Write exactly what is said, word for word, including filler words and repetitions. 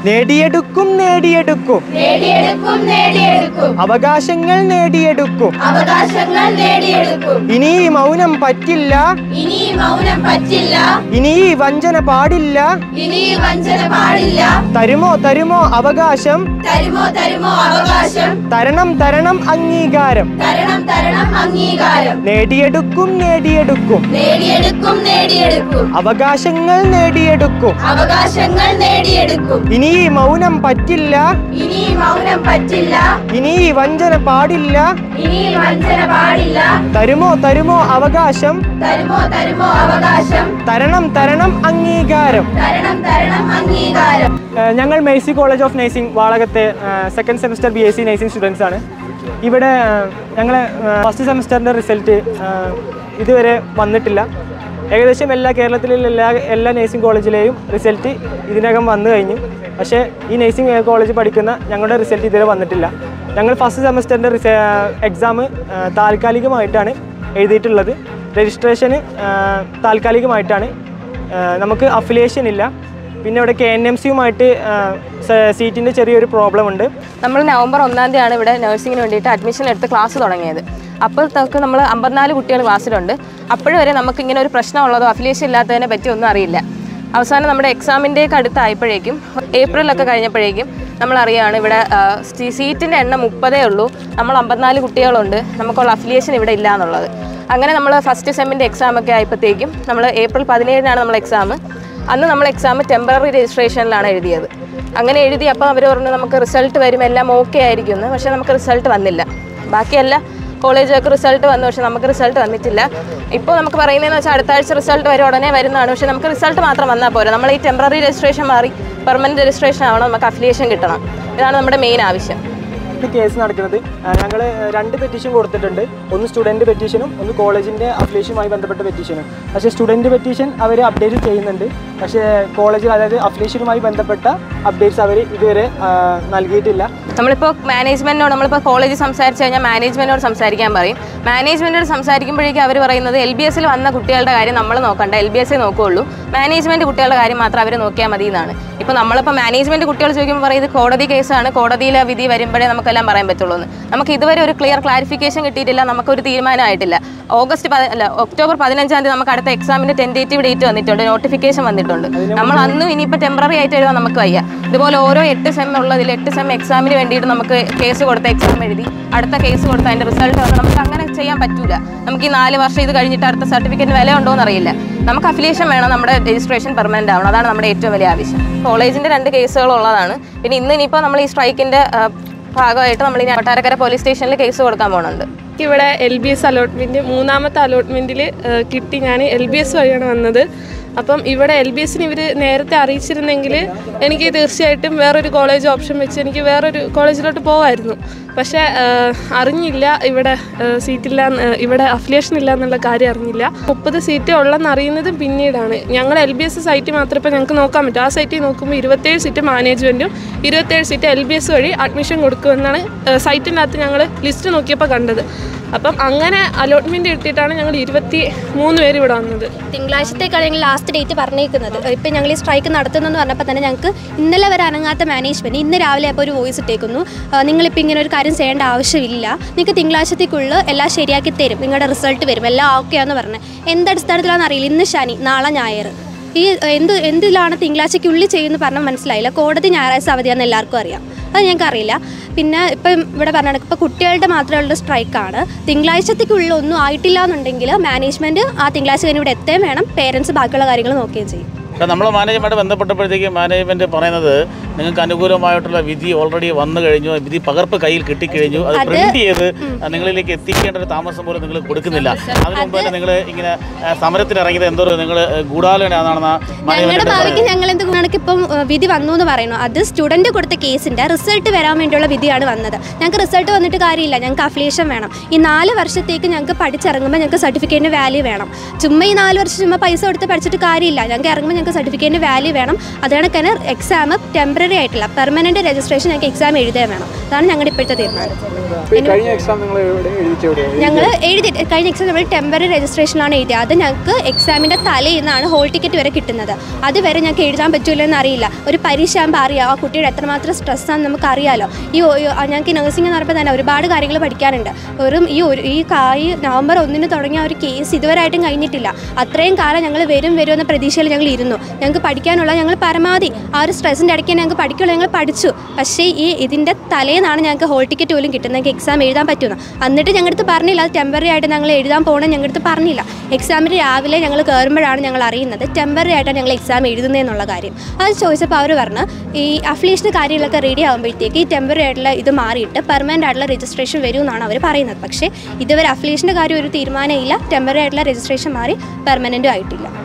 നേടിയെടുക്കും നേടിയെടുക്കും നേടിയെടുക്കും നേടിയെടുക്കും അവകാശങ്ങൾ നേടിയെടുക്കും അവകാശങ്ങൾ നേടിയെടുക്കും ഇനി ഈ മൗനം പറ്റില്ല ഇനി ഈ മൗനം പറ്റില്ല ഇനി ഈ വഞ്ചന പാടില്ല ഇനി ഈ വഞ്ചന പാടില്ല തരുമോ തരുമോ അവകാശം തരുമോ തരുമോ അവകാശം തരണം തരണം അംഗീകാരം തരണം തരണം അംഗീകാരം നേടിയെടുക്കും നേടിയെടുക്കും നേടിയെടുക്കും നേടിയെടുക്കും അവകാശങ്ങൾ നേടിയെടുക്കും അവകാശങ്ങൾ നേടിയെടുക്കും ഇനി ഈ മൗനം പറ്റില്ല ഇനി ഈ മൗനം പറ്റില്ല ഇനി ഈ വഞ്ചന പാടില്ല ഇനി ഈ വഞ്ചന പാടില്ല തരുമോ തരുമോ അവകാശം തരുമോ തരുമോ അവകാശം തരണം തരണം അംഗീകാരം തരണം തരണം അംഗീകാരം ഞങ്ങൾ മേഴ്സി കോളേജ് ഓഫ് നഴ്സിംഗ് വാളകത്തെ second semester B S C nursing students ആണ്. ഇവിടെ ഞങ്ങളെ ഫസ്റ്റ് സെമസ്റ്ററിൻ്റെ റിസൾട്ട് ഇതുവരെ വന്നിട്ടില്ല. ഏകദേശം എല്ലാ കേരളത്തിലുള്ള എല്ലാ എല്ലാ നഴ്സിംഗ് കോളേജിലെയും റിസൾട്ട് ഇതിനകം വന്നു കഴിഞ്ഞു. പക്ഷേ ഈ നഴ്സിംഗ് കോളേജ് പഠിക്കുന്ന ഞങ്ങളുടെ റിസൾട്ട് ഇതുവരെ വന്നിട്ടില്ല. ഞങ്ങൾ ഫസ്റ്റ് സെമസ്റ്ററിൻ്റെ റിസ എക്സാം താൽക്കാലികമായിട്ടാണ് എഴുതിയിട്ടുള്ളത്. രജിസ്ട്രേഷന് താൽക്കാലികമായിട്ടാണ്, നമുക്ക് അഫിലിയേഷൻ ഇല്ല. പിന്നെ ഇവിടെ കെ എൻ എം സിയുമായിട്ട് സീറ്റിൻ്റെ ചെറിയൊരു പ്രോബ്ലം ഉണ്ട്. നമ്മൾ നവംബർ ഒന്നാം തീയതിയാണ് ഇവിടെ നഴ്സിങ്ങിന് വേണ്ടിയിട്ട് അഡ്മിഷൻ എടുത്ത് ക്ലാസ് തുടങ്ങിയത്. അപ്പോഴത്തേക്ക് നമ്മൾ അമ്പത്തിനാല് കുട്ടികൾ ക്ലാസ്സിലുണ്ട്. അപ്പോഴും വരെ നമുക്ക് ഇങ്ങനെ ഒരു പ്രശ്നമുള്ളതോ അഫിലിയേഷൻ ഇല്ലാത്തതിനെ പറ്റി ഒന്നും അറിയില്ല. അവസാനം നമ്മുടെ എക്സാമിൻ്റെയൊക്കെ അടുത്തായപ്പോഴേക്കും ഏപ്രിലൊക്കെ കഴിഞ്ഞപ്പോഴേക്കും നമ്മളറിയാണ് ഇവിടെ സീറ്റിൻ്റെ എണ്ണം മുപ്പതേ ഉള്ളൂ, നമ്മൾ അമ്പത്തിനാല് കുട്ടികളുണ്ട്, നമുക്കുള്ള അഫിലിയേഷൻ ഇവിടെ ഇല്ല എന്നുള്ളത്. അങ്ങനെ നമ്മൾ ഫസ്റ്റ് സെമ്മിൻ്റെ എക്സാമൊക്കെ ആയപ്പോഴത്തേക്കും നമ്മൾ ഏപ്രിൽ പതിനേഴിനാണ് നമ്മൾ എക്സാം. അന്ന് നമ്മൾ എക്സാം ടെമ്പററി രജിസ്ട്രേഷനിലാണ് എഴുതിയത്. അങ്ങനെ എഴുതി അപ്പോൾ അവർ പറഞ്ഞു നമുക്ക് റിസൾട്ട് വരും, എല്ലാം ഓക്കെ ആയിരിക്കുമെന്ന്. പക്ഷേ നമുക്ക് റിസൾട്ട് വന്നില്ല. ബാക്കിയെല്ലാം കോളേജൊക്കെ റിസൾട്ട് വന്നു, പക്ഷേ നമുക്ക് റിസൾട്ട് വന്നിട്ടില്ല. ഇപ്പോൾ നമുക്ക് പറയുന്നതെന്ന് വെച്ചാൽ അടുത്ത ആഴ്ച റിസൾട്ട് വരും, ഉടനെ വരുന്നതാണ്. പക്ഷേ നമുക്ക് റിസൾട്ട് മാത്രം വന്നാൽ പോരാ, നമ്മൾ ഈ ടെമ്പററി രജിസ്ട്രേഷൻ മാറി പെർമനൻറ്റ് രജിസ്ട്രേഷൻ ആവണം, നമുക്ക് അഫിലിയേഷൻ കിട്ടണം. ഇതാണ് നമ്മുടെ മെയിൻ ആവശ്യം. കേസ് നടക്കുന്നത് ഞങ്ങൾ രണ്ട് പെറ്റീഷൻ കൊടുത്തിട്ടുണ്ട്. ഒന്ന് സ്റ്റുഡൻറ്റ് പെറ്റീഷനും ഒന്ന് കോളേജിൻ്റെ അഫിലിയേഷനുമായി ബന്ധപ്പെട്ട പെറ്റീഷനും. പക്ഷേ സ്റ്റുഡൻറ്റ് പെറ്റീഷൻ അവർ അപ്ഡേറ്റ് ചെയ്യുന്നുണ്ട്, പക്ഷേ കോളേജിൽ അതായത് അഫിലിയേഷനുമായി ബന്ധപ്പെട്ട അപ്ഡേറ്റ്സ് അവർ ഇതുവരെ നൽകിയിട്ടില്ല. നമ്മളിപ്പോൾ മാനേജ്മെൻറ്റിനോട് നമ്മളിപ്പോൾ കോളേജിൽ സംസാരിച്ച് കഴിഞ്ഞാൽ മാനേജ്മെൻറ്റിനോട് സംസാരിക്കാൻ പറയും. മാനേജ്മെൻറ്റിനോട് സംസാരിക്കുമ്പോഴേക്കും അവർ പറയുന്നത് എൽ ബി എസിൽ വന്ന കുട്ടികളുടെ കാര്യം നമ്മൾ നോക്കണ്ട, എൽ ബി എസ് നോക്കുകയുള്ളൂ, മാനേജ്മെൻറ്റ് കുട്ടികളുടെ കാര്യം മാത്രം അവർ നോക്കിയാൽ മതി എന്നാണ്. ഇപ്പോൾ നമ്മളിപ്പോൾ മാനേജ്മെൻറ്റ് കുട്ടികൾ ചോദിക്കുമ്പോൾ പറയുന്നത് കോടതി കേസാണ്, കോടതിയിലെ വിധി വരുമ്പോഴേ നമുക്കെല്ലാം പറയാൻ പറ്റുള്ളൂ എന്ന്. നമുക്ക് ഇതുവരെ ഒരു ക്ലിയർ ക്ലാരിഫിക്കേഷൻ കിട്ടിയിട്ടില്ല, നമുക്കൊരു തീരുമാനമായിട്ടില്ല. ഓഗസ്റ്റ് പതി അല്ല ഒക്ടോബർ പതിനഞ്ചാം തീയതി നമുക്ക് അടുത്ത എക്സാമിൻ്റെ ടെൻറ്റേറ്റീവ് ഡേറ്റ് വന്നിട്ടുണ്ട്, നോട്ടിഫിക്കേഷൻ വന്നിട്ടുണ്ട്. നമ്മൾ അന്നും ഇനിയിപ്പോൾ ടെമ്പററി ആയിട്ട് എഴുതാൻ നമുക്ക് വയ്യ. ഇതുപോലെ ഓരോ എട്ട് സെം ഉള്ളതിൽ എട്ട് സെം എക്സാമിന് വേണ്ടിയിട്ട് നമുക്ക് കേസ് കൊടുത്ത എക്സാം എഴുതി അടുത്ത കേസ് കൊടുത്ത അതിൻ്റെ റിസൾട്ട് വന്ന് നമുക്ക് അങ്ങനെ ചെയ്യാൻ പറ്റൂല. നമുക്ക് ഈ നാല് വർഷം ഇത് കഴിഞ്ഞിട്ട് അടുത്ത സർട്ടിഫിക്കറ്റിന് വില ഉണ്ടോ എന്നറിയില്ല. നമുക്ക് അഫിലിയേഷൻ വേണം, നമ്മുടെ രജിസ്ട്രേഷൻ പെർമനൻ്റ് ആവണം, അതാണ് നമ്മുടെ ഏറ്റവും വലിയ ആവശ്യം. കോളേജിൻ്റെ രണ്ട് കേസുകളുള്ളതാണ്. പിന്നെ ഇന്ന് ഇനിയിപ്പോൾ നമ്മൾ ഈ സ്ട്രൈക്കിൻ്റെ ഭാഗമായിട്ട് നമ്മൾ ഇനി കൊട്ടാരക്കര പോലീസ് സ്റ്റേഷനിൽ കേസ് കൊടുക്കാൻ പോകുന്നുണ്ട്. ഇവിടെ എൽ ബി എസ് അലോട്ട്മെൻറ്റ് മൂന്നാമത്തെ അലോട്ട്മെൻറ്റിൽ കിട്ടി. ഞാൻ എൽ ബി എസ് വഴിയാണ് വന്നത്. അപ്പം ഇവിടെ എൽ ബി എസിന് ഇവർ നേരത്തെ അറിയിച്ചിരുന്നെങ്കിൽ എനിക്ക് തീർച്ചയായിട്ടും വേറൊരു കോളേജ് ഓപ്ഷൻ വെച്ച് എനിക്ക് വേറൊരു കോളേജിലോട്ട് പോകാമായിരുന്നു. പക്ഷേ അറിഞ്ഞില്ല ഇവിടെ സീറ്റില്ല, ഇവിടെ അഫിലിയേഷൻ ഇല്ല എന്നുള്ള കാര്യം അറിഞ്ഞില്ല. മുപ്പത് സീറ്റ് ഉള്ളതെന്ന് അറിയുന്നത് പിന്നീടാണ്. ഞങ്ങൾ എൽ ബി എസ് സൈറ്റിൽ മാത്രമേ ഇപ്പോൾ ഞങ്ങൾക്ക് നോക്കാൻ പറ്റും. ആ സൈറ്റിൽ നോക്കുമ്പോൾ ഇരുപത്തേഴ് സീറ്റ് മാനേജ്മെൻറ്റും ഇരുപത്തേഴ് സീറ്റ് എൽ ബി എസ് വഴി അഡ്മിഷൻ കൊടുക്കുമെന്നാണ് സൈറ്റിനകത്ത് ഞങ്ങൾ ലിസ്റ്റ് നോക്കിയപ്പോൾ കണ്ടത്. അപ്പം അങ്ങനെ അലോട്ട്മെൻറ്റ് കിട്ടിയിട്ടാണ് ഞങ്ങൾ ഇരുപത്തി മൂന്ന് പേര് ഇവിടെ വന്നത്. തിങ്കളാഴ്ചത്തേക്കാണ് ഞങ്ങൾ ലാസ്റ്റ് ഡേറ്റ് പറഞ്ഞേക്കുന്നത്. ഇപ്പം ഞങ്ങൾ ഈ സ്ട്രൈക്ക് നടത്തുന്നെന്ന് പറഞ്ഞപ്പോൾ തന്നെ ഞങ്ങൾക്ക് ഇന്നലെ വരെ അനങ്ങാത്ത മാനേജ്മെൻറ്റ് ഇന്ന് രാവിലെ അപ്പോൾ ഒരു വോയിസ് ഇട്ടേക്കുന്നു, നിങ്ങളിപ്പോൾ ഇങ്ങനെ ഒരു കാര്യം ചെയ്യേണ്ട ആവശ്യമില്ല, നിങ്ങൾക്ക് തിങ്കളാഴ്ചത്തേക്കുള്ളിൽ എല്ലാം ശരിയാക്കി തരും, നിങ്ങളുടെ റിസൾട്ട് വരും, എല്ലാം ഓക്കെയാണെന്ന് പറഞ്ഞത്. എന്തടിസ്ഥാനത്തിലാണെന്ന് അറിയില്ല. ഇന്ന് ശനി, നാളെ ഞായർ, ഈ എന്ത് എന്തിലാണ് തിങ്കളാഴ്ചയ്ക്കുള്ളിൽ ചെയ്യുമെന്ന് പറഞ്ഞാൽ മനസ്സിലായില്ല. കോടതി ഞായറാഴ്ച അവധിയാണെന്ന് എല്ലാവർക്കും അറിയാം, അത് ഞങ്ങൾക്കറിയില്ല. പിന്നെ ഇപ്പം ഇവിടെ പറഞ്ഞാൽ ഇപ്പോൾ കുട്ടികളുടെ മാത്രമുള്ള സ്ട്രൈക്കാണ്. തിങ്കളാഴ്ചത്തേക്കുള്ളിൽ ഒന്നും ആയിട്ടില്ല എന്നുണ്ടെങ്കിൽ മാനേജ്മെൻറ്റ് ആ തിങ്കളാഴ്ച കഴിഞ്ഞ് ഇവിടെ എത്തുകയും വേണം, പേരൻസ് ബാക്കിയുള്ള കാര്യങ്ങൾ നോക്കുകയും ചെയ്യും. നമ്മൾ മാനേജ്മെൻറ്റ് ബന്ധപ്പെട്ടപ്പോഴത്തേക്ക് മാനേജ്മെൻറ്റ് പറയുന്നത് നിങ്ങൾക്ക് അനുകൂലമായിട്ടുള്ള വിധി ഓൾറെഡി വന്നു കഴിഞ്ഞു, വിധി പകർപ്പ് കയ്യിൽ കിട്ടിക്കഴിഞ്ഞു, അത് പ്രിന്റ് ചെയ്ത് നിങ്ങളിലേക്ക് എത്തിക്കേണ്ട ഒരു താമസം പോലും നിങ്ങൾ കൊടുക്കുന്നില്ല. അതിന് മുമ്പ് തന്നെ നിങ്ങൾ ഇങ്ങനെ സമരത്തിനിറങ്ങിയത് എന്തോ നിങ്ങൾ ഗൂഢാലോചനയാണെന്നാണ് ഞങ്ങളുടെ ഭാവിക്ക് ഞങ്ങൾ എന്ത് കണക്ക് ഇപ്പം വിധി വന്നു എന്ന് പറയുന്നു. അത് സ്റ്റുഡൻറ്റ് കൊടുത്ത കേസിൻ്റെ റിസൾട്ട് വരാൻ വേണ്ടിയുള്ള വിധിയാണ് വന്നത്. ഞങ്ങൾക്ക് റിസൾട്ട് വന്നിട്ട് കാര്യമില്ല, ഞങ്ങൾക്ക് അഫിലിയേഷൻ വേണം. ഈ നാല് വർഷത്തേക്ക് ഞങ്ങൾക്ക് പഠിച്ചിറങ്ങുമ്പോൾ ഞങ്ങൾക്ക് സർട്ടിഫിക്കറ്റിന് വാല്യൂ വേണം. ചുമ്മാ ഈ നാല് വർഷം ചുമ്മാ പൈസ കൊടുത്ത് പഠിച്ചിട്ട് കാര്യമില്ല. ഞങ്ങൾക്ക് ഇറങ്ങുമ്പോൾ ഞങ്ങൾക്ക് സർട്ടിഫിക്കറ്റിന് വാല്യൂ വേണം. അതുകൊണ്ട് തന്നെ എക്സാം ടെമ്പററി ആയിട്ടുള്ള പെർമനൻറ്റ് രജിസ്ട്രേഷൻ ഞങ്ങൾക്ക് എക്സാം എഴുതാൻ വേണം. അതാണ് ഞങ്ങളുടെ ഇപ്പോഴത്തെ തീരുമാനം. ഞങ്ങൾ എഴുതി കഴിഞ്ഞ എക്സാം നമ്മൾ ടെമ്പററി രജിസ്ട്രേഷനാണ് എഴുതിയത്. അത് ഞങ്ങൾക്ക് എക്സാമിൻ്റെ തലയിൽ നിന്നാണ് ഹോൾ ടിക്കറ്റ് വരെ കിട്ടുന്നത്. അതുവരെ ഞങ്ങൾക്ക് എഴുതാൻ പറ്റില്ല എന്നറിയില്ല. ഒരു പരീക്ഷ ആകുമ്പോൾ അറിയാം ആ കുട്ടിയുടെ എത്രമാത്രം സ്ട്രെസ്സാണെന്ന് നമുക്ക് അറിയാമല്ലോ. ഈ ഞങ്ങൾക്ക് നഴ്സിംഗ് എന്ന് പറയുമ്പോൾ തന്നെ ഒരുപാട് കാര്യങ്ങൾ പഠിക്കാനുണ്ട്. വെറും ഈ ഒരു ഈ ഈ നവംബർ ഒന്നിന് തുടങ്ങിയ ഒരു കേസ് ഇതുവരെയായിട്ടും കഴിഞ്ഞിട്ടില്ല. അത്രയും കാലം ഞങ്ങൾ വരും വരുമെന്ന പ്രതീക്ഷയിൽ ഞങ്ങൾ ഇരുന്നു. ഞങ്ങൾക്ക് പഠിക്കാനുള്ള ഞങ്ങൾ പരമാവധി ആ ഒരു സ്ട്രെസ്സിൻ്റെ ഇടയ്ക്ക് ഞങ്ങൾക്ക് പഠിക്കുള്ളൂ. ഞങ്ങൾ പഠിച്ചു. പക്ഷേ ഈ ഇതിൻ്റെ തലേന്നാണ് ഞങ്ങൾക്ക് ഹോൾ ടിക്കറ്റ് പോലും കിട്ടുന്നത്. ഞങ്ങൾക്ക് എക്സാം എഴുതാൻ പറ്റുന്നു. എന്നിട്ട് ഞങ്ങളുടെ പറഞ്ഞില്ല അത് ടെമ്പററി ആയിട്ട് ഞങ്ങൾ എഴുതാൻ പോകണം. ഞങ്ങളുടെ പറഞ്ഞില്ല. എക്സാമിന് രാവിലെ ഞങ്ങൾ കയറുമ്പോഴാണ് ഞങ്ങൾ അറിയുന്നത് ടെമ്പററി ആയിട്ടാണ് ഞങ്ങൾ എക്സാം എഴുതുന്നതെന്നുള്ള കാര്യം. അത് ചോദിച്ചപ്പോൾ അവർ പറഞ്ഞ് ഈ അഫിലിയേഷൻ കാര്യങ്ങളൊക്കെ റെഡി ആകുമ്പോഴത്തേക്ക് ഈ ടെമ്പററി ആയിട്ടുള്ള ഇത് മാറിയിട്ട് പെർമനൻ്റ് ആയിട്ടുള്ള രജിസ്ട്രേഷൻ വരുമെന്നാണ് അവർ പറയുന്നത്. പക്ഷേ ഇതുവരെ അഫിലിയേഷൻ്റെ കാര്യം ഒരു തീരുമാനമില്ല. ടെമ്പററി ആയിട്ടുള്ള രജിസ്ട്രേഷൻ മാറി പെർമനൻറ്റും ആയിട്ടില്ല.